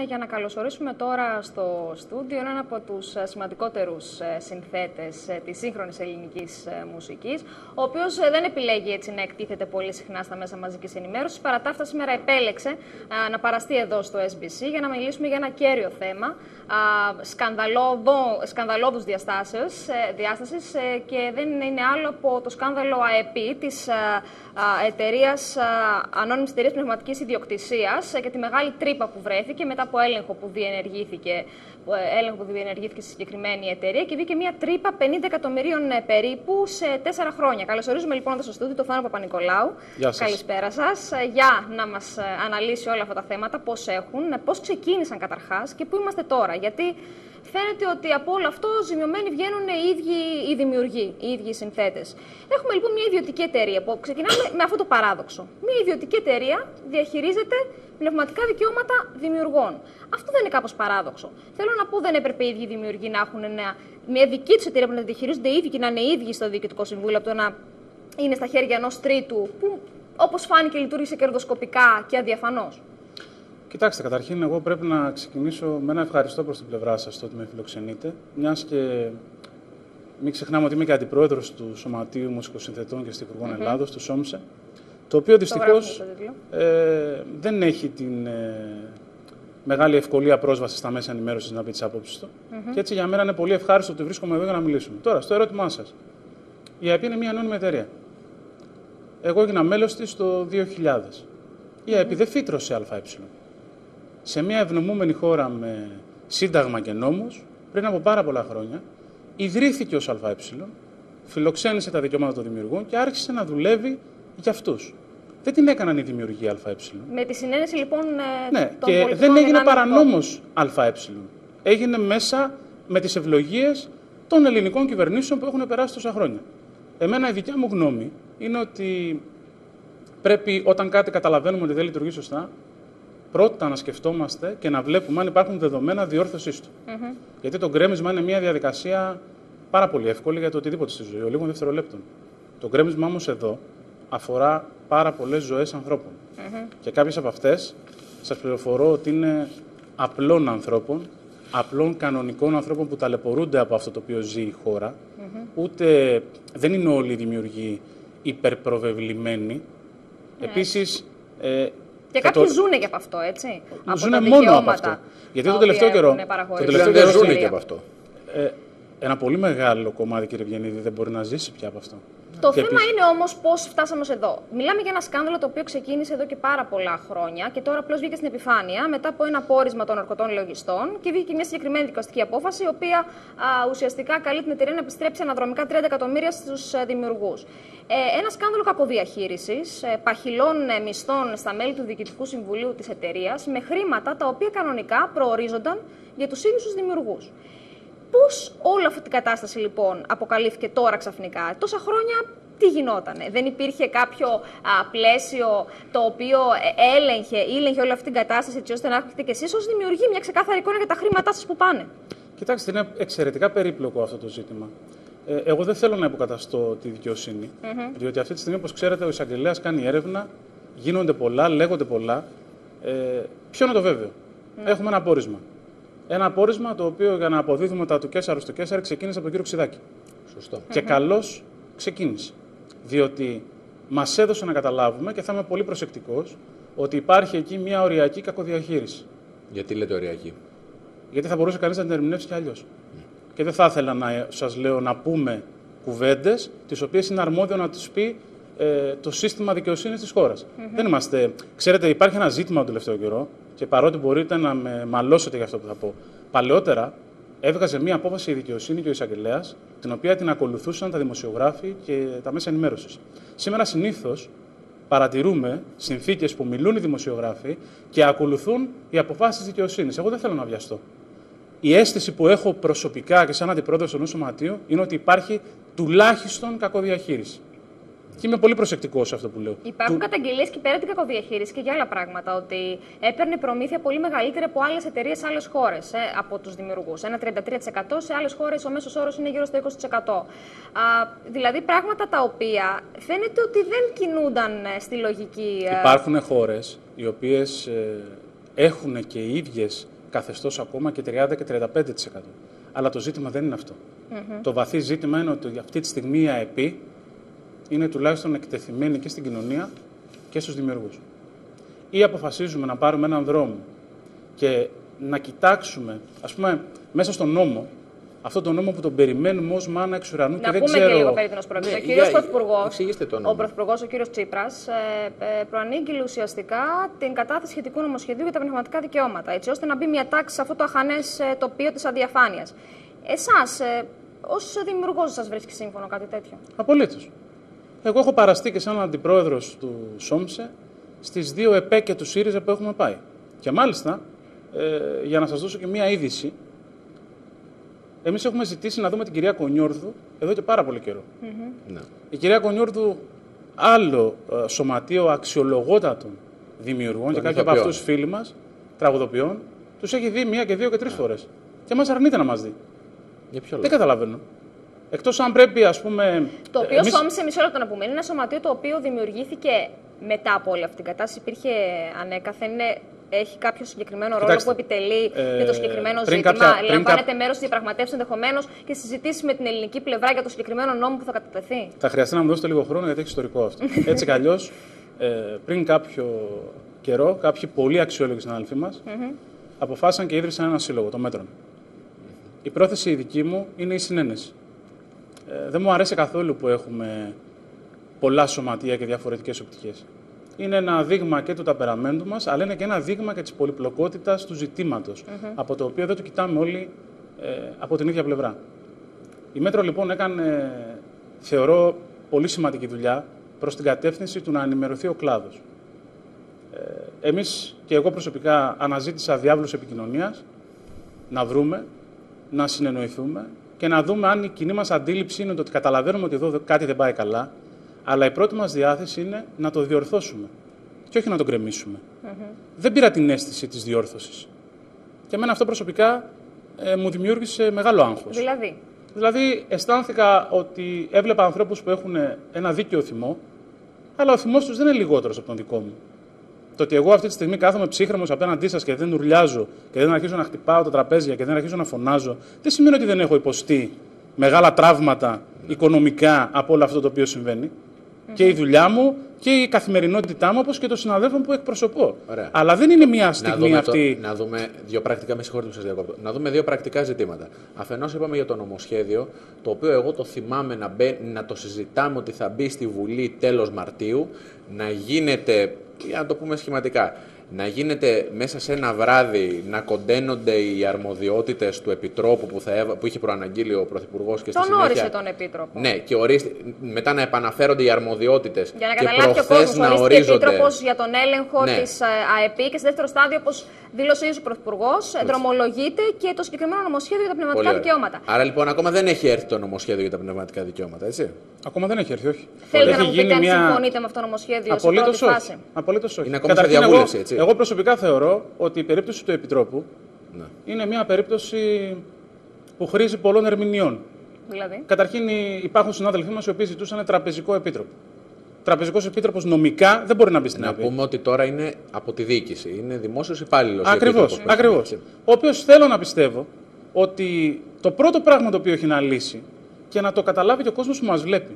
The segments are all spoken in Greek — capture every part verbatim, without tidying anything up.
Για να καλωσορίσουμε τώρα στο στούντιο έναν από τους σημαντικότερους συνθέτες της σύγχρονης ελληνικής μουσικής, ο οποίος δεν επιλέγει έτσι να εκτίθεται πολύ συχνά στα μέσα μαζικής ενημέρωσης. Παρά τα αυτά, σήμερα επέλεξε να παραστεί εδώ στο ες μπι σι για να μιλήσουμε για ένα κέριο θέμα σκανδαλώδους διάστασης και δεν είναι άλλο από το σκάνδαλο ΑΕΠ της εταιρείας, ανώνυμης εταιρείας πνευματικής ιδιοκτησίας και τη μεγάλη τρύπα που βρέθηκε μετά από έλεγχο που διενεργήθηκε, έλεγχο που διενεργήθηκε στη συγκεκριμένη εταιρεία και βγήκε μια τρύπα πενήντα εκατομμυρίων περίπου σε τέσσερα χρόνια. Καλωσορίζουμε λοιπόν εδώ στο στούντιο τον Θάνο Παπα-Νικολάου. Καλησπέρα σας. Για να μας αναλύσει όλα αυτά τα θέματα, πώς έχουν, πώς ξεκίνησαν καταρχάς και πού είμαστε τώρα. Γιατί φαίνεται ότι από όλο αυτό ζημιωμένοι βγαίνουν οι ίδιοι οι δημιουργοί, οι ίδιοι οι συνθέτες. Έχουμε λοιπόν μια ιδιωτική εταιρεία που ξεκινάμε με αυτό το παράδοξο. Μια ιδιωτική εταιρεία διαχειρίζεται πνευματικά δικαιώματα δημιουργών. Αυτό δεν είναι κάπως παράδοξο. Θέλω να πω, δεν έπρεπε οι ίδιοι οι δημιουργοί να έχουν ένα, μια δική του εταιρεία που να διαχειρίζονται οι ίδιοι και να είναι οι ίδιοι στο διοικητικό συμβούλιο, από το να είναι στα χέρια ενός τρίτου που, όπως φάνηκε, λειτουργήσε κερδοσκοπικά και αδιαφανώς. Κοιτάξτε, καταρχήν, εγώ πρέπει να ξεκινήσω με ένα ευχαριστώ προς την πλευρά σας το ότι με φιλοξενείτε. Μιας και μην ξεχνάμε ότι είμαι και αντιπρόεδρος του Σωματείου Μουσικοσυνθετών και Στιχουργών mm-hmm. Ελλάδος, του ΣΟΜΣΕ, το οποίο δυστυχώς ε, δεν έχει την ε, μεγάλη ευκολία πρόσβαση στα μέσα ενημέρωσης να πει τις απόψεις του. Mm-hmm. Και έτσι για μένα είναι πολύ ευχάριστο ότι βρίσκομαι εδώ για να μιλήσουμε. Τώρα, στο ερώτημά σας. Η ΑΕΠ είναι μια ανώνυμη εταιρεία. Εγώ έγινα μέλος της το δύο χιλιάδες. Η ΑΕΠ mm-hmm. δεν φύτρωσε ΑΕ. Σε μια ευνομούμενη χώρα με σύνταγμα και νόμους, πριν από πάρα πολλά χρόνια, ιδρύθηκε ως ΑΕ, φιλοξένησε τα δικαιώματα των δημιουργών και άρχισε να δουλεύει για αυτούς. Δεν την έκαναν οι δημιουργοί ΑΕ. Με τη συνένεση λοιπόν ναι, των και δεν έγινε παρανόμως ΑΕ. Έγινε μέσα με τις ευλογίες των ελληνικών κυβερνήσεων που έχουν περάσει τόσα χρόνια. Εμένα η δικιά μου γνώμη είναι ότι πρέπει όταν κάτι καταλαβαίνουμε ότι δεν λειτουργεί σωστά, πρώτα να σκεφτόμαστε και να βλέπουμε αν υπάρχουν δεδομένα διόρθωσής του. Mm-hmm. Γιατί το γκρέμισμα είναι μια διαδικασία πάρα πολύ εύκολη για το οτιδήποτε στη ζωή, λίγων δευτερολέπτων. Το γκρέμισμα όμως εδώ αφορά πάρα πολλές ζωές ανθρώπων. Mm-hmm. Και κάποιες από αυτές σας πληροφορώ ότι είναι απλών ανθρώπων, απλών κανονικών ανθρώπων που ταλαιπωρούνται από αυτό το οποίο ζει η χώρα. Mm-hmm. Ούτε δεν είναι όλοι οι δημιουργοί υπερπροβεβλημένοι. Yeah. Επίσης, ε, και κάποιοι το... ζουνε και από αυτό, έτσι. Ζουνε από μόνο από αυτό. Γιατί το τελευταίο καιρό. Το τελευταίο καιρό ζουνε και από αυτό. Ε, ένα πολύ μεγάλο κομμάτι, κύριε Ευγενίδη, δεν μπορεί να ζήσει πια από αυτό. Το και θέμα επίσης... είναι όμως πώς φτάσαμε ως εδώ. Μιλάμε για ένα σκάνδαλο το οποίο ξεκίνησε εδώ και πάρα πολλά χρόνια και τώρα απλώς βγήκε στην επιφάνεια μετά από ένα πόρισμα των ορκωτών λογιστών και βγήκε μια συγκεκριμένη δικαστική απόφαση, η οποία α, ουσιαστικά καλεί την εταιρεία να επιστρέψει αναδρομικά τριάντα εκατομμύρια στους δημιουργούς. Ε, ένα σκάνδαλο κακοδιαχείρισης, ε, παχυλών ε, μισθών στα μέλη του Διοικητικού Συμβουλίου της εταιρείας, με χρήματα τα οποία κανονικά προορίζονταν για τους ίδιους τους δημιουργούς. Πώς όλη αυτή την κατάσταση λοιπόν αποκαλύφθηκε τώρα ξαφνικά? Τόσα χρόνια τι γινότανε? Δεν υπήρχε κάποιο α, πλαίσιο το οποίο έλεγχε, ήλεγχε όλη αυτή την κατάσταση έτσι ώστε να έχετε και εσείς ως δημιουργοί μια ξεκάθαρη εικόνα για τα χρήματά σας που πάνε? Κοιτάξτε, είναι εξαιρετικά περίπλοκο αυτό το ζήτημα. Ε, εγώ δεν θέλω να υποκαταστώ τη δικαιοσύνη, mm-hmm. διότι αυτή τη στιγμή, όπως ξέρετε, ο εισαγγελέας κάνει έρευνα, γίνονται πολλά, λέγονται πολλά. Ε, ποιο είναι το βέβαιο? Mm. Έχουμε ένα πόρισμα. Ένα απόρισμα το οποίο, για να αποδίδουμε τα του Κέσσαρου στο Κέσσαρι, ξεκίνησε από τον κύριο Ξιδάκη. Σωστό. Και mm-hmm. καλώς ξεκίνησε. Διότι μας έδωσε να καταλάβουμε, και θα είμαι πολύ προσεκτικός, ότι υπάρχει εκεί μια οριακή κακοδιαχείριση. Γιατί λέτε οριακή? Γιατί θα μπορούσε κανείς να την ερμηνεύσει και αλλιώς. Mm. Και δεν θα ήθελα να σας λέω να πούμε κουβέντες, τις οποίες είναι αρμόδιο να τις πει ε, το σύστημα δικαιοσύνης της χώρας. Mm-hmm. Δεν είμαστε. Ξέρετε, υπάρχει ένα ζήτημα τον τελευταίο καιρό. Και παρότι μπορείτε να με μαλώσετε για αυτό που θα πω, παλαιότερα έβγαζε μία απόφαση η δικαιοσύνη και ο εισαγγελέας, την οποία την ακολουθούσαν τα δημοσιογράφοι και τα μέσα ενημέρωσης. Σήμερα συνήθως παρατηρούμε συνθήκες που μιλούν οι δημοσιογράφοι και ακολουθούν οι αποφάσεις της δικαιοσύνης. Εγώ δεν θέλω να βιαστώ. Η αίσθηση που έχω προσωπικά και σαν αντιπρόεδρος ενός σωματείου είναι ότι υπάρχει τουλάχιστον κακοδιαχείριση. Και είμαι πολύ προσεκτικός σε αυτό που λέω. Υπάρχουν του... καταγγελίες και πέρα την κακοδιαχείριση και για άλλα πράγματα. Ότι έπαιρνε προμήθεια πολύ μεγαλύτερη από άλλες εταιρείες σε άλλες χώρες, ε, από τους δημιουργούς. Ένα τριάντα τρία τοις εκατό, σε άλλες χώρες ο μέσος όρος είναι γύρω στο είκοσι τοις εκατό. Α, δηλαδή πράγματα τα οποία φαίνεται ότι δεν κινούνταν στη λογική. Υπάρχουν χώρες οι οποίες ε, έχουν και οι ίδιες καθεστώς ακόμα και τριάντα και τριάντα πέντε τοις εκατό. Αλλά το ζήτημα δεν είναι αυτό. Mm-hmm. Το βαθύ ζήτημα είναι ότι αυτή τη στιγμή η ΑΕΠ είναι τουλάχιστον εκτεθειμένη και στην κοινωνία και στους δημιουργούς. Ή αποφασίζουμε να πάρουμε έναν δρόμο και να κοιτάξουμε, ας πούμε, μέσα στον νόμο, αυτόν τον νόμο που τον περιμένουμε ως μάνα εξ ουρανού και δεν ξέρω... Να πούμε και λίγο περί τίνος πρόκειται. Ο κύριος Πρωθυπουργός, ο Πρωθυπουργός, ο κύριος Τσίπρας, ε, προανήγγειλε ουσιαστικά την κατάθεση σχετικού νομοσχεδίου για τα πνευματικά δικαιώματα, έτσι ώστε να μπει μια τάξη σε αυτό το αχανές τοπίο της αδιαφάνειας. Εσάς, ε, ως δημιουργός, σας βρίσκει σύμφωνο κάτι τέτοιο? Απολύτως. Εγώ έχω παραστεί και σαν αντιπρόεδρος του ΣΟΜΣΕ στις δύο ΕΠΕ και του ΣΥΡΙΖΑ που έχουμε πάει. Και μάλιστα, ε, για να σας δώσω και μία είδηση, εμείς έχουμε ζητήσει να δούμε την κυρία Κονιόρδου εδώ και πάρα πολύ καιρό. Mm-hmm. Η κυρία Κονιόρδου, άλλο ε, σωματείο αξιολογότατων δημιουργών Τον και κάποιοι από αυτούς φίλοι μας, τραγουδοποιών, τους έχει δει μία και δύο και τρεις yeah. φορές. Και μας αρνείται να μας δει. Για ποιο λόγο? Δεν καταλαβαίνω. Εκτός αν πρέπει, ας πούμε... Το οποίο εμείς... ΣΟΜΣΕ, μισό λεπτό να πούμε, είναι ένα σωματείο το οποίο δημιουργήθηκε μετά από όλη αυτή την κατάσταση. Υπήρχε ανέκαθεν, έχει κάποιο συγκεκριμένο ρόλο Κοιτάξτε, που επιτελεί ε, για το συγκεκριμένο ζήτημα. Κάποια, Λαμβάνεται κά... μέρος στις διαπραγματεύσεις ενδεχομένως και συζητήσει με την ελληνική πλευρά για το συγκεκριμένο νόμο που θα κατατεθεί. Θα χρειαστεί να μου δώσετε λίγο χρόνο γιατί έχει ιστορικό αυτό. Έτσι κι αλλιώς, ε, πριν κάποιο καιρό, κάποιοι πολύ αξιόλογοι συνάδελφοί μας mm-hmm. αποφάσισαν και ίδρυσαν ένα σύλλογο, το Μέτρον. Η πρόθεση η δική μου είναι η συνένεση. Ε, δεν μου αρέσει καθόλου που έχουμε πολλά σωματεία και διαφορετικές οπτικές. Είναι ένα δείγμα και του ταπεραμέντου μας, αλλά είναι και ένα δείγμα και της πολυπλοκότητας του ζητήματος, mm-hmm. από το οποίο δεν το κοιτάμε όλοι ε, από την ίδια πλευρά. Η Μέτρο λοιπόν έκανε, θεωρώ, πολύ σημαντική δουλειά προς την κατεύθυνση του να ενημερωθεί ο κλάδος. Ε, εμείς και εγώ προσωπικά αναζήτησα διάβλους επικοινωνίας, να βρούμε, να συνεννοηθούμε και να δούμε αν η κοινή μας αντίληψη είναι ότι καταλαβαίνουμε ότι εδώ κάτι δεν πάει καλά, αλλά η πρώτη μας διάθεση είναι να το διορθώσουμε και όχι να το γκρεμίσουμε. Mm-hmm. Δεν πήρα την αίσθηση της διόρθωσης. Και εμένα αυτό προσωπικά ε, μου δημιούργησε μεγάλο άγχος. Δηλαδή? Δηλαδή αισθάνθηκα ότι έβλεπα ανθρώπους που έχουν ένα δίκαιο θυμό, αλλά ο θυμός τους δεν είναι λιγότερος από τον δικό μου. Το ότι εγώ αυτή τη στιγμή κάθομαι ψύχρεμος απέναντί σας και δεν ουρλιάζω και δεν αρχίζω να χτυπάω τα τραπέζια και δεν αρχίζω να φωνάζω, δεν σημαίνει ότι δεν έχω υποστεί μεγάλα τραύματα οικονομικά από όλο αυτό το οποίο συμβαίνει. Mm-hmm. Και η δουλειά μου και η καθημερινότητά μου, όπως και των συναδέλφων που εκπροσωπώ. Ωραία. Αλλά δεν είναι μια στιγμή να αυτή. Το, να δούμε δύο πρακτικά, με συγχωρείτε που σας διακόπτω. Να δούμε δύο πρακτικά ζητήματα. Αφενός είπαμε για το νομοσχέδιο, το οποίο εγώ το θυμάμαι να, μπαι, να το συζητάμε ότι θα μπει στη Βουλή τέλος Μαρτίου, να γίνεται, για να το πούμε σχηματικά, να γίνεται μέσα σε ένα βράδυ να κοντένονται οι αρμοδιότητες του Επιτρόπου που, θα, που είχε προαναγγείλει ο Πρωθυπουργός και στη τον συνέχεια... όρισε τον Επίτροπο. Ναι, και ορίστε, μετά να επαναφέρονται οι αρμοδιότητες. Για να και καταλάβει και ο κόσμος, να ορίστηκε ορίζονται... Επίτροπος για τον έλεγχο ναι. της ΑΕΠ και σε δεύτερο στάδιο, όπως δήλωσε ο Πρωθυπουργός, δρομολογείται και το συγκεκριμένο νομοσχέδιο για τα πνευματικά δικαιώματα. Άρα λοιπόν ακόμα δεν έχει έρθει το νομοσχέδιο για τα πνευματικά δικαιώματα, έτσι. Ακόμα δεν έχει έρθει, όχι. Θέλετε να μου πείτε αν συμφωνείτε με αυτό το νομοσχέδιο σε πρώτη φάση? Απολύτως όχι. Είναι ακόμα σε διαβούλευση, έτσι. Εγώ προσωπικά θεωρώ ότι η περίπτωση του Επιτρόπου ναι. είναι μια περίπτωση που χρήζει πολλών ερμηνειών. Δηλαδή? Καταρχήν υπάρχουν συνάδελφοί μας οι οποίοι ζητούσαν τραπεζικό επίτροπο. Τραπεζικός επίτροπος νομικά δεν μπορεί να μπει στην ΑΕΠ. Να πούμε ότι τώρα είναι από τη διοίκηση. Είναι δημόσιος υπάλληλος. Ακριβώς. Ακριβώς. Ο οποίος θέλω να πιστεύω ότι το πρώτο πράγμα το οποίο έχει να λύσει και να το καταλάβει και ο κόσμος που μας βλέπει.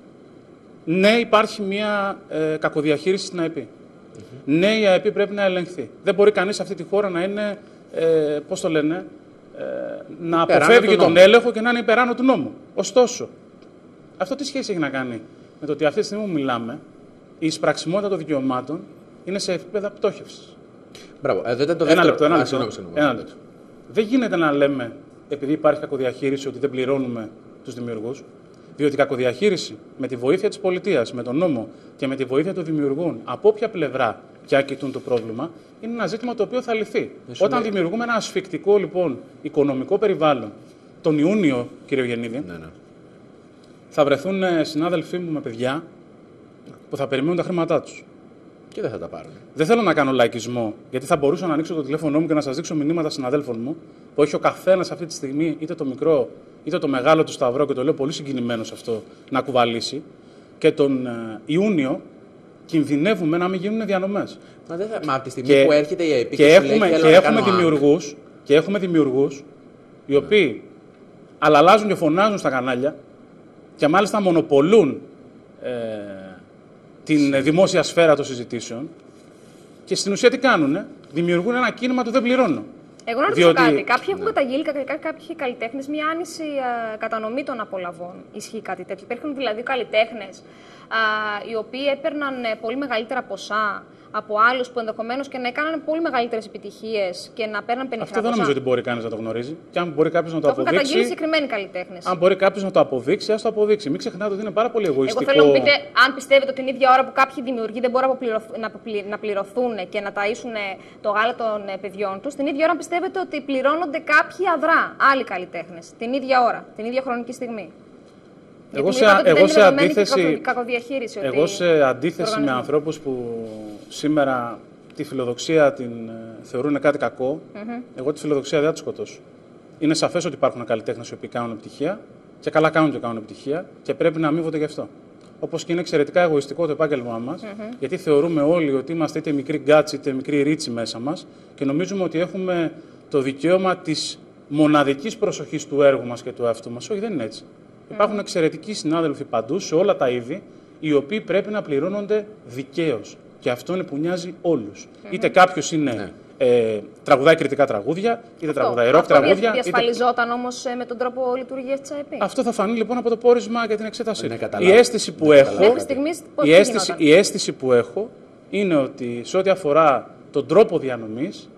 Ναι, υπάρχει μια ε, κακοδιαχείριση στην ΑΕΠ. Mm-hmm. Ναι, η ΑΕΠ πρέπει να ελεγχθεί. Δεν μπορεί κανείς σε αυτή τη χώρα να είναι, ε, πώς το λένε, ε, να αποφεύγει τον έλεγχο και να είναι υπεράνω του νόμου. Ωστόσο, αυτό τι σχέση έχει να κάνει με το ότι αυτή τη στιγμή που μιλάμε, η εισπραξιμότητα των δικαιωμάτων είναι σε επίπεδα πτώχευσης. Μπράβο. Ε, δεν το ένα λεπτό, ένα λεπτό. Α, συγνώμη, συγνώμη. Ένα λεπτό. Δεν γίνεται να λέμε, επειδή υπάρχει κακοδιαχείριση, ότι δεν πληρώνουμε τους δημιουργούς. Διότι η κακοδιαχείριση με τη βοήθεια της πολιτείας, με τον νόμο και με τη βοήθεια των δημιουργών, από όποια πλευρά πια κοιτούν το πρόβλημα, είναι ένα ζήτημα το οποίο θα λυθεί. Όταν λέει... δημιουργούμε ένα ασφικτικό λοιπόν οικονομικό περιβάλλον τον Ιούνιο, κύριε Γεννίδη, ναι, ναι. θα βρεθούν συνάδελφοί μου με παιδιά που θα περιμένουν τα χρήματά τους. Και δεν θα τα πάρουν. Δεν θέλω να κάνω λαϊκισμό, γιατί θα μπορούσα να ανοίξω το τηλέφωνό μου και να σας δείξω μηνύματα συναδέλφων μου που έχει ο καθένας αυτή τη στιγμή, είτε το μικρό είτε το μεγάλο του σταυρό, και το λέω πολύ συγκινημένος αυτό, να κουβαλήσει. Και τον ε, Ιούνιο κινδυνεύουμε να μην γίνουν διανομές. Μα, δεν θα... Μα από τη στιγμή και, που έρχεται η ΕΠΗ και, και, έχουμε, λέει, και, έχουμε δημιουργούς, και έχουμε δημιουργούς οι οποίοι αλλάζουν και φωνάζουν στα κανάλια και μάλιστα μονοπολούν ε, την δημόσια σφαίρα των συζητήσεων και στην ουσία τι κάνουνε, δημιουργούν ένα κίνημα του δεν πληρώνω. Εγώ να ρωτήσω Διότι... κάτι. Κάποιοι έχουν Ναι. καταγγείλει, κάποιοι καλλιτέχνες, μια άνηση α, κατανομή των απολαβών. Ισχύει κάτι τέτοιο? Υπάρχουν δηλαδή καλλιτέχνες οι οποίοι έπαιρναν ε, πολύ μεγαλύτερα ποσά από άλλους που ενδεχομένως και να έκαναν πολύ μεγαλύτερες επιτυχίες και να παίρναν πενιχρά Αυτό δεν νομίζω ότι μπορεί κανείς να το γνωρίζει. Και αν μπορεί κάποιος να το, το αποδείξει. Έχουν καταγγείλει συγκεκριμένοι καλλιτέχνες. Αν μπορεί κάποιος να το αποδείξει, ας το αποδείξει. Μην ξεχνάτε ότι είναι πάρα πολύ εγωιστικό. Εγώ θέλω να μου πείτε, αν πιστεύετε ότι την ίδια ώρα που κάποιοι δημιουργοί δεν μπορούν να πληρωθούν και να ταΐσουν το γάλα των παιδιών τους, την ίδια ώρα πιστεύετε ότι πληρώνονται κάποιοι αδρά, άλλοι καλλιτέχνες, την ίδια ώρα, την ίδια χρονική στιγμή. Εγώ σε, εγώ σε αντίθεση, εγώ ότι σε αντίθεση με ανθρώπους που σήμερα τη φιλοδοξία την θεωρούν κάτι κακό, mm-hmm. εγώ τη φιλοδοξία δεν θα τη σκοτώσω. Είναι σαφές ότι υπάρχουν καλλιτέχνες οι οποίοι κάνουν επιτυχία και καλά κάνουν και κάνουν επιτυχία και πρέπει να αμείβονται γι' αυτό. Όπως και είναι εξαιρετικά εγωιστικό το επάγγελμά μας, mm-hmm. γιατί θεωρούμε όλοι ότι είμαστε είτε μικροί γκάτσι είτε μικροί ρίτσι μέσα μας και νομίζουμε ότι έχουμε το δικαίωμα της μοναδικής προσοχής του έργου μας και του εαυτού μας. Όχι, δεν είναι έτσι. Mm-hmm. Υπάρχουν εξαιρετικοί συνάδελφοι παντού, σε όλα τα είδη, οι οποίοι πρέπει να πληρώνονται δικαίως. Και αυτό είναι που νοιάζει όλους. Mm-hmm. Είτε κάποιος είναι. Ναι. Ε, τραγουδάει κριτικά τραγούδια, είτε αυτό, τραγουδάει ροκ τραγούδια. Διασφαλιζόταν είτε... όμως με τον τρόπο λειτουργίας της ΑΕΠ. Αυτό θα φανεί λοιπόν από το πόρισμα για την εξέτασή του. Η αίσθηση που έχω, η αίσθηση, η αίσθηση που έχω είναι ότι σε ό,τι αφορά τον τρόπο διανομής,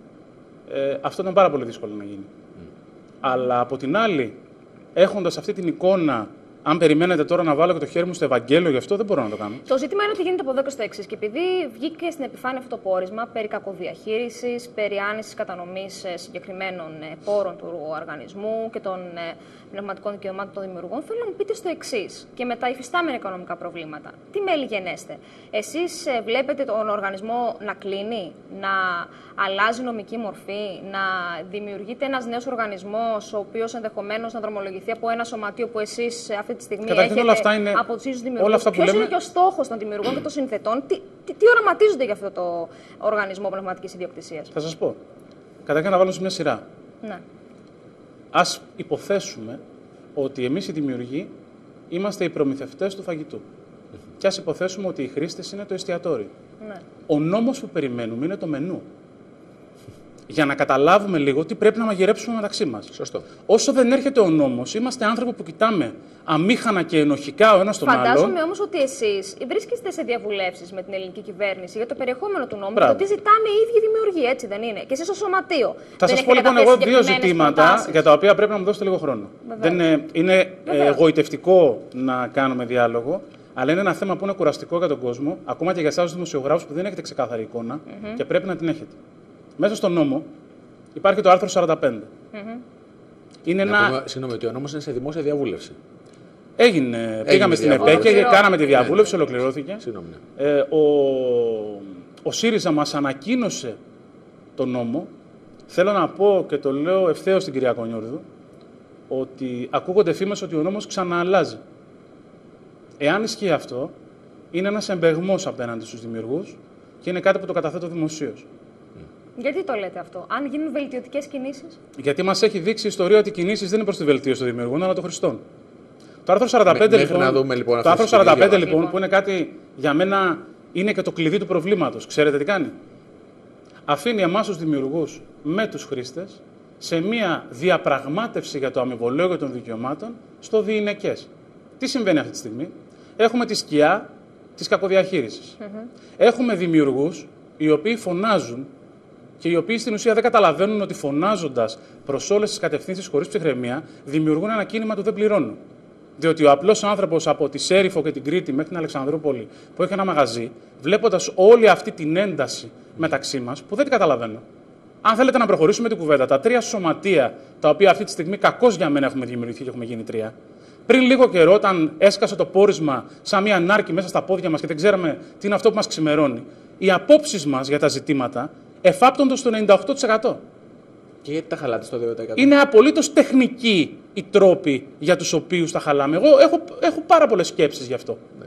ε, αυτό ήταν πάρα πολύ δύσκολο να γίνει. Mm. Αλλά από την άλλη, έχοντας αυτή την εικόνα, αν περιμένετε τώρα να βάλω και το χέρι μου στο Ευαγγέλιο, γι' αυτό δεν μπορώ να το κάνω. Το ζήτημα είναι ότι γίνεται από εδώ και στο εξής. Και επειδή βγήκε στην επιφάνεια αυτό το πόρισμα περί κακοδιαχείρισης, περί άνησης κατανομής συγκεκριμένων πόρων του οργανισμού και των πνευματικών δικαιωμάτων των δημιουργών, θέλω να μου πείτε στο εξής. Και με τα υφιστάμενα οικονομικά προβλήματα, τι μέλη γενέστε? Εσείς βλέπετε τον οργανισμό να κλείνει, να αλλάζει νομική μορφή, να δημιουργείται ένας νέος οργανισμός, ο οποίος ενδεχομένως να δρομολογηθεί από ένα σωματείο που εσείς αυτή τη στιγμή καταρχήν έχετε όλα αυτά είναι, από τους ίδιους δημιουργούς? όλα αυτά που Ποιος λέμε... είναι και ο στόχος των δημιουργών και των συνθετών? Τι, τι, τι οραματίζονται για αυτό το οργανισμό πνευματικής ιδιοκτησίας? Θα σας πω. Καταρχήν να βάλω σε μια σειρά. Ναι. Ας υποθέσουμε ότι εμείς οι δημιουργοί είμαστε οι προμηθευτές του φαγητού. Mm-hmm. Και ας υποθέσουμε ότι οι χρήστες είναι το εστιατόριο. Ναι. Ο νόμος που περιμένουμε είναι το μενού. Για να καταλάβουμε λίγο τι πρέπει να μαγειρέψουμε μεταξύ μας. Σωστό. Όσο δεν έρχεται ο νόμος, είμαστε άνθρωποι που κοιτάμε αμήχανα και ενοχικά ο ένας τον άλλον. Φαντάζομαι όμως ότι εσείς βρίσκεστε σε διαβουλεύσεις με την ελληνική κυβέρνηση για το περιεχόμενο του νόμου. Το τι ζητάνε οι ίδιοι δημιουργοί, έτσι δεν είναι? Και εσείς ως σωματείο. Θα σας πω λοιπόν εγώ δύο ζητήματα προτάσεις για τα οποία πρέπει να μου δώσετε λίγο χρόνο. Δεν είναι είναι εγωιτευτικό να κάνουμε διάλογο. Αλλά είναι ένα θέμα που είναι κουραστικό για τον κόσμο, ακόμα και για εσάς τους δημοσιογράφους που δεν έχετε ξεκάθαρη εικόνα mm-hmm. και πρέπει να την έχετε. Μέσα στον νόμο υπάρχει το άρθρο σαράντα πέντε. Mm-hmm. Είναι να ένα... πούμε, συγγνώμη, ότι ο νόμος είναι σε δημόσια διαβούλευση. Έγινε. Έγινε πήγαμε στην ΕΠΕ και κάναμε τη διαβούλευση, ναι, ολοκληρώθηκε. Συγγνώμη, ναι. ε, ο... ο ΣΥΡΙΖΑ μας ανακοίνωσε τον νόμο. Θέλω να πω και το λέω ευθέως στην κυρία Κονιούρδου, ότι ακούγονται φήμες ότι ο νόμος ξανααλλάζει. Εάν ισχύει αυτό, είναι ένας εμπεγμός απέναντι στους δημιουργούς και είναι κάτι που το καταθέτω δημοσίως. Γιατί το λέτε αυτό? Αν γίνουν βελτιωτικές κινήσεις? Γιατί μας έχει δείξει η ιστορία ότι οι κινήσεις δεν είναι προς τη βελτίωση των δημιουργών, αλλά των χρηστών. Το άρθρο σαράντα πέντε, με, λοιπόν, να δούμε, λοιπόν, το άρθρο σαράντα πέντε λοιπόν, που είναι κάτι για μένα είναι και το κλειδί του προβλήματος. Ξέρετε τι κάνει? Αφήνει εμάς τους δημιουργούς με τους χρήστες σε μια διαπραγμάτευση για το αμοιβολόγιο των δικαιωμάτων στο διηνεκές. Τι συμβαίνει αυτή τη στιγμή? Έχουμε τη σκιά της κακοδιαχείρισης. Mm-hmm. Έχουμε δημιουργούς οι οποίοι φωνάζουν και οι οποίοι στην ουσία δεν καταλαβαίνουν ότι φωνάζοντας προς όλες τις κατευθύνσεις χωρίς ψυχραιμία δημιουργούν ένα κίνημα του δεν πληρώνουν. Διότι ο απλός άνθρωπος από τη Σέριφο και την Κρήτη μέχρι την Αλεξανδρούπολη που έχει ένα μαγαζί, βλέποντας όλη αυτή την ένταση μεταξύ μας, που δεν την καταλαβαίνω. Αν θέλετε να προχωρήσουμε την κουβέντα, τα τρία σωματεία, τα οποία αυτή τη στιγμή κακώς για μένα έχουμε δημιουργηθεί και έχουμε γίνει τρία, πριν λίγο καιρό, όταν έσκασε το πόρισμα σαν μια νάρκη μέσα στα πόδια μας και δεν ξέραμε τι είναι αυτό που μας ξημερώνει, οι απόψεις μας για τα ζητήματα εφάπτονται στο ενενήντα οκτώ τοις εκατό. Και γιατί τα χαλάτε στο δύο τοις εκατό? Είναι απολύτως τεχνικοί οι τρόποι για τους οποίους τα χαλάμε. Εγώ έχω, έχω πάρα πολλές σκέψεις γι' αυτό. Εντάξει.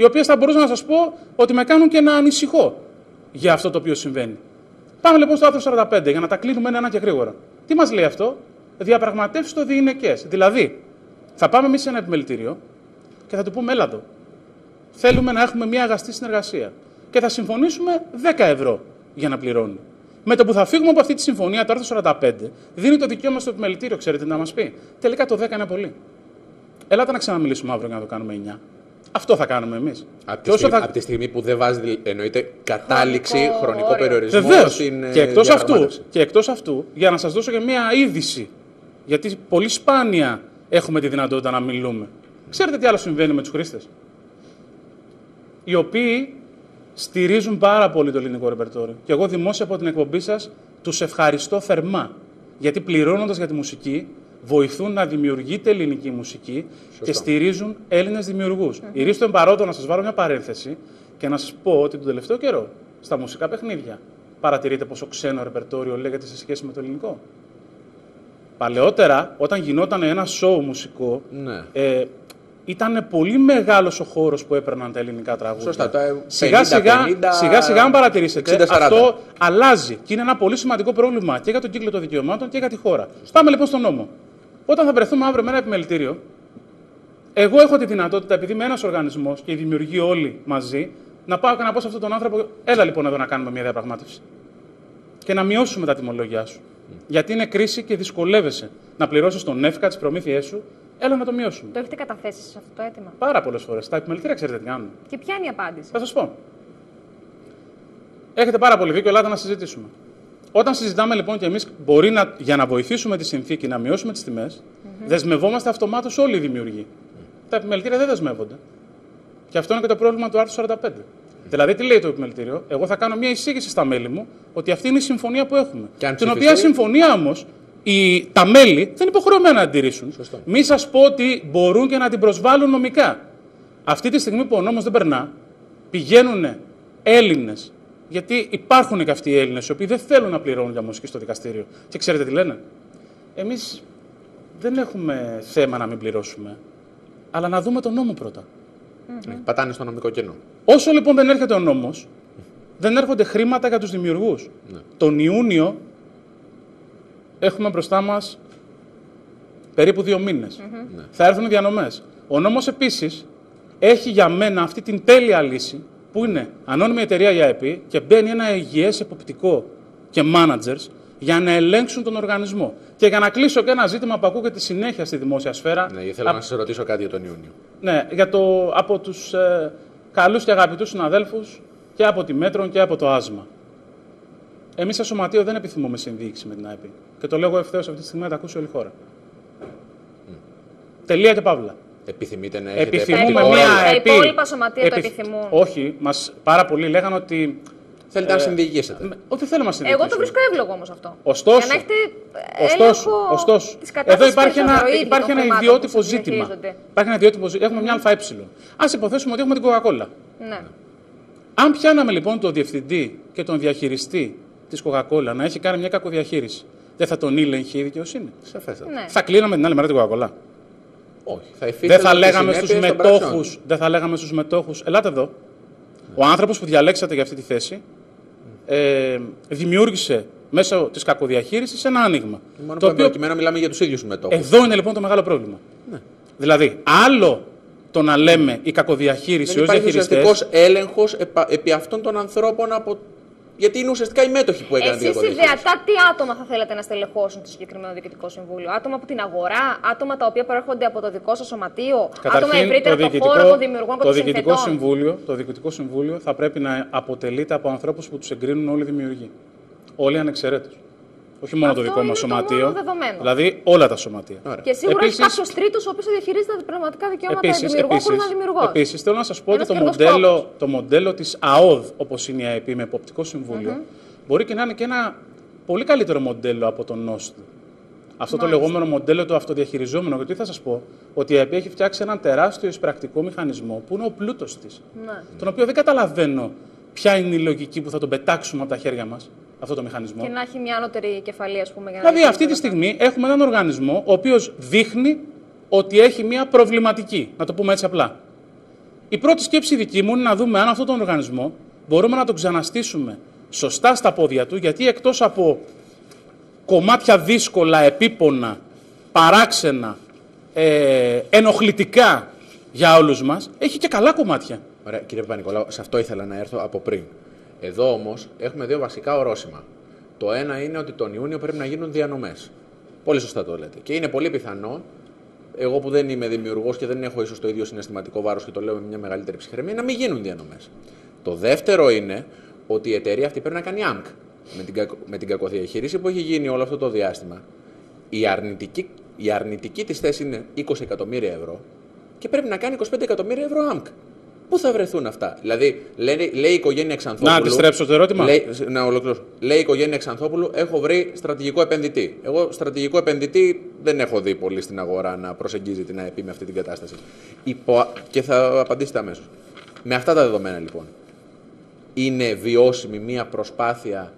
οι οποίες θα μπορούσα να σας πω ότι με κάνουν και να ανησυχώ για αυτό το οποίο συμβαίνει. Πάμε λοιπόν στο άρθρο σαράντα πέντε για να τα κλείνουμε ένα και γρήγορα. Τι μας λέει αυτό? Διαπραγματεύσεις στο διηνεκές. Δηλαδή, θα πάμε εμείς σε ένα επιμελητήριο και θα του πούμε: έλα εδώ. Θέλουμε να έχουμε μια αγαστή συνεργασία. Και θα συμφωνήσουμε δέκα ευρώ για να πληρώνει. Με το που θα φύγουμε από αυτή τη συμφωνία, το άρθρο σαράντα πέντε δίνει το δικαίωμα στο επιμελητήριο, ξέρετε τι να μας πει? Τελικά το δέκα είναι πολύ. Ελάτε να ξαναμιλήσουμε αύριο για να το κάνουμε εννιά. Αυτό θα κάνουμε εμείς. Από τη, στιγμή, θα... από τη στιγμή που δεν βάζει, εννοείται, κατάληξη, χρονικό, χρονικό περιορισμό. Βεβαίως. Στην και, εκτός αυτού, και εκτός αυτού, για να σας δώσω και μια είδηση, γιατί πολύ σπάνια έχουμε τη δυνατότητα να μιλούμε. Ξέρετε τι άλλο συμβαίνει με τους χρήστες? Οι οποίοι στηρίζουν πάρα πολύ το ελληνικό ρεπερτόριο. Και εγώ δημόσια από την εκπομπή σας τους ευχαριστώ θερμά. Γιατί πληρώνοντας για τη μουσική, βοηθούν να δημιουργείται ελληνική μουσική. Σωστό. Και στηρίζουν Έλληνες δημιουργούς. Mm-hmm. Η Ρίστο εμπαρόντο, να σας βάλω μια παρένθεση και να σας πω ότι τον τελευταίο καιρό στα μουσικά παιχνίδια παρατηρείτε πόσο ξένο ρεπερτόριο λέγεται σε σχέση με το ελληνικό? Παλαιότερα, όταν γινόταν ένα σοου μουσικό, ναι. ε, ήταν πολύ μεγάλος ο χώρος που έπαιρναν τα ελληνικά τραγούδια. Σωστά. Σιγά σιγά, σιγά σιγά, αν παρατηρήσετε, αυτό αλλάζει. Και είναι ένα πολύ σημαντικό πρόβλημα και για τον κύκλο των δικαιωμάτων και για τη χώρα. Σωστά. Πάμε λοιπόν στον νόμο. Όταν θα βρεθούμε αύριο με ένα επιμελητήριο, εγώ έχω τη δυνατότητα, επειδή είμαι ένας οργανισμός και οι δημιουργοί όλοι μαζί, να πάω και να πω σε αυτόν τον άνθρωπο: έλα λοιπόν εδώ να κάνουμε μια διαπραγμάτευση. Και να μειώσουμε τα τιμολόγια σου. Mm. Γιατί είναι κρίση και δυσκολεύεσαι να πληρώσεις τον ΕΦΚΑ, τις προμήθειές σου. Έλα να το μειώσουμε. Το έχετε καταθέσει σε αυτό το αίτημα? Πάρα πολλές φορές. Τα επιμελητήρια ξέρετε τι κάνουν. Και ποια είναι η απάντηση? Θα σας πω. Έχετε πάρα πολύ δίκιο, ελάτε να συζητήσουμε. Όταν συζητάμε λοιπόν και εμείς, μπορεί να, για να βοηθήσουμε τη συνθήκη να μειώσουμε τις τιμές, mm-hmm. δεσμευόμαστε αυτομάτως όλοι οι δημιουργοί. Mm. Τα επιμελητήρια δεν δεσμεύονται. Και αυτό είναι και το πρόβλημα του άρθρου σαράντα πέντε. Mm. Δηλαδή, τι λέει το επιμελητήριο? Εγώ θα κάνω μια εισήγηση στα μέλη μου ότι αυτή είναι η συμφωνία που έχουμε. Την οποία συμφωνία όμως οι, τα μέλη δεν είναι υποχρεωμένα να αντιρρήσουν. Μη σας πω ότι μπορούν και να την προσβάλλουν νομικά. Αυτή τη στιγμή που ο νόμος δεν περνά, πηγαίνουν Έλληνες. Γιατί υπάρχουν και αυτοί οι Έλληνες οι οποίοι δεν θέλουν να πληρώνουν για μουσική στο δικαστήριο. Και ξέρετε τι λένε? Εμείς δεν έχουμε θέμα να μην πληρώσουμε, αλλά να δούμε τον νόμο πρώτα. Mm-hmm. Πατάνε στο νομικό κενό. Όσο λοιπόν δεν έρχεται ο νόμος, δεν έρχονται χρήματα για τους δημιουργούς. Mm-hmm. Τον Ιούνιο έχουμε μπροστά μας περίπου δύο μήνες. Mm-hmm. Θα έρθουν οι διανομές. Ο νόμος επίσης έχει για μένα αυτή την τέλεια λύση, που είναι ανώνυμη εταιρεία η ΑΕΠ και μπαίνει ένα υγιές εποπτικό και managers για να ελέγξουν τον οργανισμό. Και για να κλείσω και ένα ζήτημα που ακούγεται συνέχεια στη δημόσια σφαίρα. Ναι, ήθελα α... να σας ρωτήσω κάτι για τον Ιούνιο. Ναι, για το, από τους ε, καλούς και αγαπητούς συναδέλφους και από τη Μέτρον και από το Άσμα. Εμείς σαν σωματείο δεν επιθυμούμε συνδιοίκηση με την ΑΕΠ. Και το λέγω ευθέως αυτή τη στιγμή να τα ακούσει όλη η χώρα. Mm. Τελεία και παύλα. Επιθυμείτε να έχετε επιθυμούμε τα μια ΑΕΠ. Τα υπόλοιπα σωματεία επιθ... το επιθυμούν. Όχι, μας πάρα πολλοί λέγανε ότι. Θέλετε ε, να συνδιοικήσετε. Ότι θέλουμε να συνδιοικήσουμε. Εγώ το βρίσκω εύλογο όμως αυτό. Ωστόσο, για να έχετε ωστόσο, ωστόσο εδώ υπάρχει ένα, υπάρχει ένα ιδιότυπο ζήτημα. Υπάρχει ένα ιδιότυπο ζήτημα. Έχουμε μια ΑΕ. Ας υποθέσουμε ότι έχουμε την Coca-Cola. Ναι. Αν πιάναμε λοιπόν τον διευθυντή και τον διαχειριστή της Coca-Cola να έχει κάνει μια κακοδιαχείριση, δεν θα τον ήλεγχε η δικαιοσύνη? Σαφέστατα. Ναι. Θα κλείναμε την άλλη μέρα την Coca-Cola? Όχι. Θα δεν, θα λέγαμε στους μετόχους, δεν θα λέγαμε στους μετόχους, ελάτε εδώ. Mm. Ο άνθρωπος που διαλέξατε για αυτή τη θέση ε, δημιούργησε μέσω της κακοδιαχείρισης ένα άνοιγμα. Μόνο το οποίο προκειμένου μιλάμε για τους ίδιους μετόχους. Εδώ είναι λοιπόν το μεγάλο πρόβλημα. Ναι. Δηλαδή, άλλο το να λέμε η κακοδιαχείριση ως διαχειριστές. Δεν υπάρχει ουσιαστικός έλεγχος επί αυτών των ανθρώπων από. Γιατί είναι ουσιαστικά οι μέτοχοι που έκαναν τη διακοδιαχείριση. Εσείς ιδεατά τι άτομα θα θέλετε να στελεχώσουν το συγκεκριμένο διοικητικό συμβούλιο? Άτομα από την αγορά, άτομα τα οποία προέρχονται από το δικό σας σωματείο, καταρχήν, άτομα ευρύτερα από το χώρο των δημιουργών και των συνθετών? Συμβούλιο, το διοικητικό συμβούλιο θα πρέπει να αποτελείται από ανθρώπους που τους εγκρίνουν όλοι οι δημιουργοί. Όλοι ανεξαιρέτως. Όχι μόνο αυτό το δικό μας σωματείο, το δηλαδή όλα τα σωματεία. Ωραία. Και σίγουρα επίσης, έχει κάποιο τρίτο ο οποίος διαχειρίζεται τα πνευματικά δικαιώματα των δημιουργών χωρίς να δημιουργώ. Επίσης, θέλω να σας πω ότι το μοντέλο, το μοντέλο της ΑΟΔ, όπως είναι η ΑΕΠ με εποπτικό συμβούλιο, mm-hmm. μπορεί και να είναι και ένα πολύ καλύτερο μοντέλο από τον ΝΟΣΤ. Αυτό Μάλιστα. το λεγόμενο μοντέλο το αυτοδιαχειριζόμενο. Γιατί θα σας πω ότι η ΑΕΠ έχει φτιάξει έναν τεράστιο εισπρακτικό μηχανισμό που είναι ο πλούτος της. Ναι. Τον οποίο δεν καταλαβαίνω ποια είναι η λογική που θα τον πετάξουμε από τα χέρια μας. Αυτό το μηχανισμό. Και να έχει μια ανώτερη κεφαλή, ας πούμε. Για να δηλαδή, αυτή τη στιγμή έχουμε έναν οργανισμό ο οποίος δείχνει ότι έχει μια προβληματική. Να το πούμε έτσι απλά. Η πρώτη σκέψη δική μου είναι να δούμε αν αυτόν τον οργανισμό μπορούμε να τον ξαναστήσουμε σωστά στα πόδια του, γιατί εκτός από κομμάτια δύσκολα, επίπονα, παράξενα, ε, ενοχλητικά για όλους μας, έχει και καλά κομμάτια. Ωραία, κύριε Παπα-Νικολάου, σε αυτό ήθελα να έρθω από πριν. Εδώ όμως έχουμε δύο βασικά ορόσημα. Το ένα είναι ότι τον Ιούνιο πρέπει να γίνουν διανομές. Πολύ σωστά το λέτε. Και είναι πολύ πιθανό, εγώ που δεν είμαι δημιουργός και δεν έχω ίσως το ίδιο συναισθηματικό βάρος και το λέω με μια μεγαλύτερη ψυχραιμία, να μην γίνουν διανομές. Το δεύτερο είναι ότι η εταιρεία αυτή πρέπει να κάνει άμπ με την, κακο, με την κακοδιαχείριση που έχει γίνει όλο αυτό το διάστημα. Η αρνητική, η αρνητική της θέση είναι είκοσι εκατομμύρια ευρώ και πρέπει να κάνει είκοσι πέντε εκατομμύρια ευρώ άμπ. Πού θα βρεθούν αυτά? Δηλαδή, λέει, λέει η οικογένεια Ξανθόπουλου. Να αντιστρέψω το ερώτημα. Λέει, να ολοκληρώσω. Λέει η οικογένεια Ξανθόπουλου, έχω βρει στρατηγικό επενδυτή. Εγώ στρατηγικό επενδυτή δεν έχω δει πολύ στην αγορά να προσεγγίζει την ΑΕΠ με αυτή την κατάσταση. Υπο... Και θα απαντήσετε αμέσως. Με αυτά τα δεδομένα λοιπόν, είναι βιώσιμη μία προσπάθεια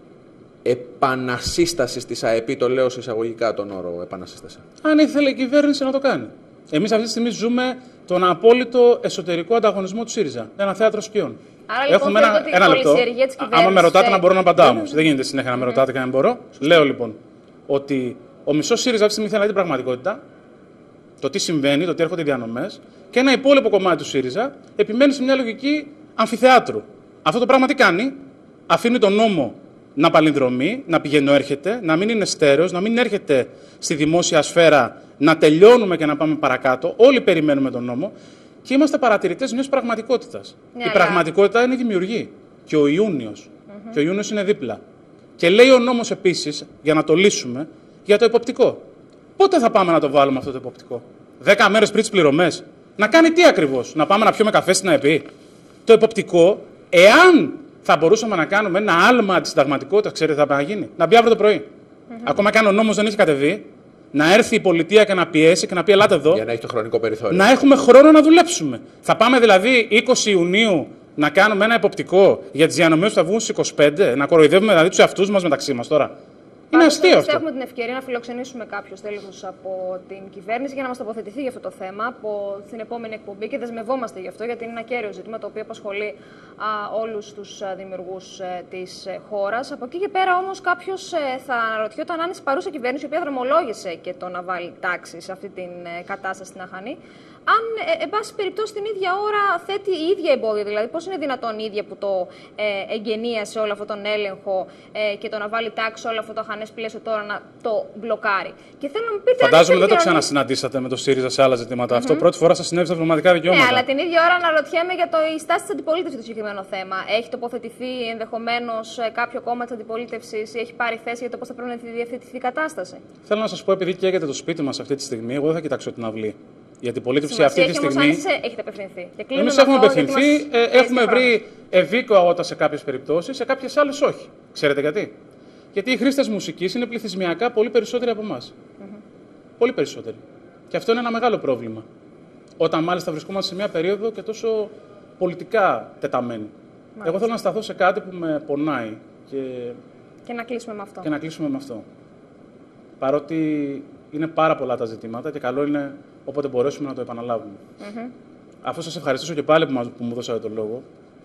επανασύστασης της ΑΕΠ? Το λέω σε εισαγωγικά τον όρο επανασύσταση. Αν ήθελε η κυβέρνηση να το κάνει. Εμείς αυτή τη στιγμή ζούμε τον απόλυτο εσωτερικό ανταγωνισμό του ΣΥΡΙΖΑ. Ένα θέατρο σκιών. Άρα λοιπόν Έχουμε ένα, ένα λεπτό. Άμα με ρωτάτε, να μπορώ να απαντάω όμως. Δεν γίνεται συνέχεια να με ρωτάτε και να μην μπορώ. Λέω λοιπόν ότι ο μισός ΣΥΡΙΖΑ αυτή τη στιγμή θέλει να δει την πραγματικότητα, το τι συμβαίνει, το τι έρχονται οι διανομές, και ένα υπόλοιπο κομμάτι του ΣΥΡΙΖΑ επιμένει σε μια λογική αμφιθεάτρου. Αυτό το πράγμα τι κάνει? Αφήνει τον νόμο να παλινδρομεί, να πηγαίνει έρχεται, να μην είναι στέρεος, να μην έρχεται στη δημόσια σφαίρα, να τελειώνουμε και να πάμε παρακάτω. Όλοι περιμένουμε τον νόμο και είμαστε παρατηρητές μιας πραγματικότητας. Ναι, η πραγματικότητα είναι η δημιουργή και ο Ιούνιος. Mm-hmm. Και ο Ιούνιος είναι δίπλα. Και λέει ο νόμος επίσης, για να το λύσουμε, για το εποπτικό. Πότε θα πάμε να το βάλουμε αυτό το εποπτικό? Δέκα μέρες πριν τις πληρωμές? Να κάνει τι ακριβώς? Να πάμε να πιούμε καφέ στην ΑΕΠ? Το εποπτικό, εάν θα μπορούσαμε να κάνουμε ένα άλμα της συνταγματικότητας, ξέρετε, θα πάει να γίνει. Να μπει αύριο το πρωί. Mm-hmm. Ακόμα και αν ο νόμος δεν έχει κατεβεί, να έρθει η πολιτεία και να πιέσει και να πει: ελάτε εδώ. Για να έχει το χρονικό περιθώριο. Να έχουμε χρόνο να δουλέψουμε. Θα πάμε δηλαδή είκοσι Ιουνίου να κάνουμε ένα εποπτικό για τις διανομές που θα βγουν στις είκοσι πέντε, να κοροϊδεύουμε δηλαδή τους εαυτούς μας μεταξύ μας τώρα? Είναι αστείο αυτό. Έχουμε την ευκαιρία να φιλοξενήσουμε κάποιο τέλεχος από την κυβέρνηση για να μας τοποθετηθεί για αυτό το θέμα από την επόμενη εκπομπή και δεσμευόμαστε γι' αυτό, γιατί είναι ένα κέριο ζήτημα το οποίο απασχολεί όλους τους δημιουργούς ε, της ε, χώρας. Από εκεί και πέρα όμως κάποιος ε, θα αναρωτιόταν αν είναι παρούσα κυβέρνηση, η οποία δρομολόγησε και το να βάλει τάξη σε αυτή την ε, κατάσταση στην Αχανή, αν ε, εν πάση περιπτώσει την ίδια ώρα θέτει η ίδια εμπόδια. Δηλαδή, πώς είναι δυνατόν η ίδια που το ε, εγγενίασε όλο αυτόν τον έλεγχο ε, και το να βάλει τάξη όλο αυτό το αχανές πλαίσιο τώρα να το μπλοκάρει? Και θέλω να μου πείτε. Φαντάζομαι δεν το ξανασυναντήσατε με το ΣΥΡΙΖΑ σε άλλα ζητήματα. Mm-hmm. Αυτό πρώτη φορά σας συνέβη στα πνευματικά δικαιώματα. Ναι, αλλά την ίδια ώρα αναρωτιέμαι για το, η στάση της αντιπολίτευσης για το συγκεκριμένο θέμα. Έχει τοποθετηθεί ενδεχομένως κάποιο κόμμα της αντιπολίτευσης ή έχει πάρει θέση για το πώς θα πρέπει να διευθετηθεί η κατάσταση? Θέλω να σας πω, επειδή καίγεται το σπίτι μας αυτή τη στιγμή, εγώ δεν θα κοιτάξω την αυλή. Η αντιπολίτευση αυτή τη στιγμή. Εμείς έχετε απευθυνθεί. Εμείς έχουμε απευθυνθεί, μας... ε, έχουμε βρει ευήκο αγώτα σε κάποιες περιπτώσεις, σε κάποιες άλλες όχι. Ξέρετε γιατί? Γιατί οι χρήστες μουσικής είναι πληθυσμιακά πολύ περισσότεροι από εμάς. Mm-hmm. Πολύ περισσότεροι. Και αυτό είναι ένα μεγάλο πρόβλημα. Όταν μάλιστα βρισκόμαστε σε μια περίοδο και τόσο πολιτικά τεταμένη. Μάλιστα. Εγώ θέλω να σταθώ σε κάτι που με πονάει. Και... και να κλείσουμε με αυτό. Και να κλείσουμε με αυτό. Παρότι είναι πάρα πολλά τα ζητήματα και καλό είναι όποτε μπορέσουμε να το επαναλάβουμε. Mm-hmm. Αφού σας ευχαριστήσω και πάλι που, μας, που μου δώσατε τον λόγο,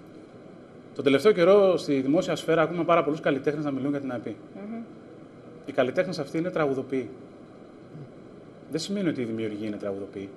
τον τελευταίο καιρό στη δημόσια σφαίρα ακούμε πάρα πολλούς καλλιτέχνες να μιλούν για την ΑΕΠ. Mm-hmm. Οι καλλιτέχνες αυτοί είναι τραγουδοποιοί. Δεν σημαίνει ότι οι δημιουργοί είναι τραγουδοποιοί.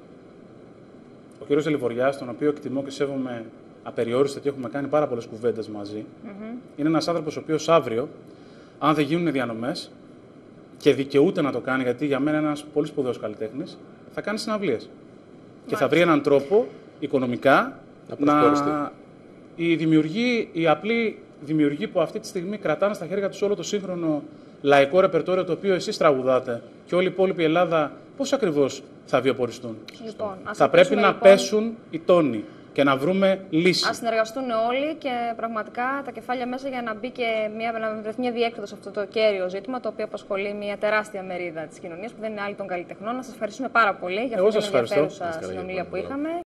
Ο κ. Δελιβοριάς, τον οποίο εκτιμώ και σέβομαι απεριόριστα και έχουμε κάνει πάρα πολλές κουβέντες μαζί, mm-hmm. είναι ένας άνθρωπος ο οποίος αύριο, αν δεν γίνουν διανομές, και δικαιούται να το κάνει, γιατί για μένα είναι ένας πολύ σπουδαίος καλλιτέχνης, θα κάνει συναυλίες. Και θα βρει έναν τρόπο οικονομικά να, να... οι δημιουργοί, οι απλοί δημιουργοί που αυτή τη στιγμή κρατάνε στα χέρια τους όλο το σύγχρονο λαϊκό ρεπερτόριο το οποίο εσείς τραγουδάτε και όλη η υπόλοιπη Ελλάδα, πώς ακριβώς θα βιοποριστούν? Λοιπόν, θα πρέπει λοιπόν να πέσουν οι τόνοι και να βρούμε λύση. Ας συνεργαστούν όλοι και πραγματικά τα κεφάλια μέσα για να μπει και μια, να βρεθεί μια διέκδοση σε αυτό το κέριο ζήτημα, το οποίο απασχολεί μια τεράστια μερίδα της κοινωνίας που δεν είναι άλλη των καλλιτεχνών. Να σας ευχαριστούμε πάρα πολύ για αυτή την ενδιαφέρουσα συνομιλία που είχαμε.